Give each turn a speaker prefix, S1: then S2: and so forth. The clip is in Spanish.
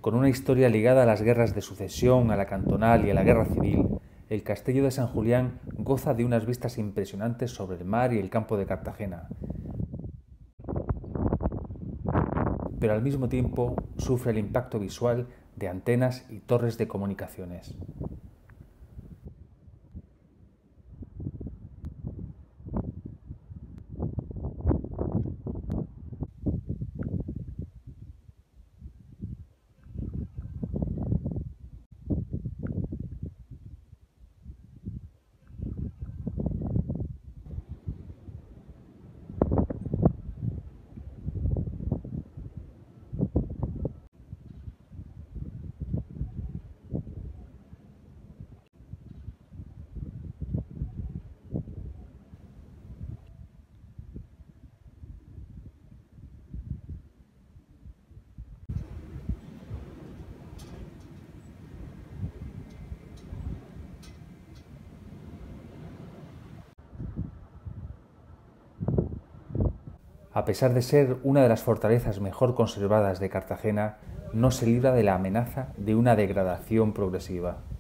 S1: Con una historia ligada a las guerras de sucesión, a la cantonal y a la guerra civil, el castillo de San Julián goza de unas vistas impresionantes sobre el mar y el campo de Cartagena, pero al mismo tiempo sufre el impacto visual de antenas y torres de comunicaciones. A pesar de ser una de las fortalezas mejor conservadas de Cartagena, no se libra de la amenaza de una degradación progresiva.